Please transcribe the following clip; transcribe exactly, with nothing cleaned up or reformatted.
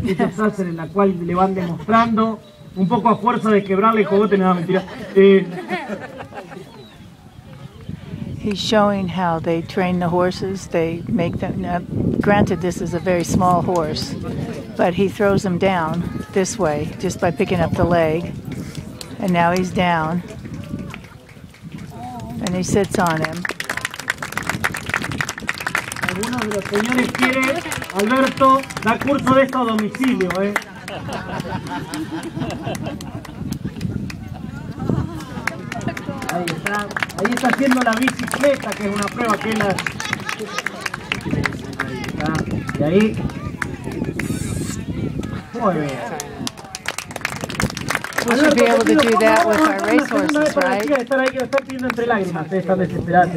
esa frase en la cual le van demostrando, un poco a fuerza de quebrarle el cogote, nada, mentira. Eh, He's showing how they train the horses. They make them, now, granted this is a very small horse, but he throws them down this way just by picking up the leg. And now he's down. And he sits on him. Algunos de los señores quieren, Alberto, da curso de esto a domicilio, ¿eh? Ahí está, ahí está haciendo la bicicleta, que es una prueba que él la... Ahí está, y ahí... Muy bien. We should be able to do that with our racehorses, right? Estar ahí, que lo están pidiendo entre lágrimas, están desesperados.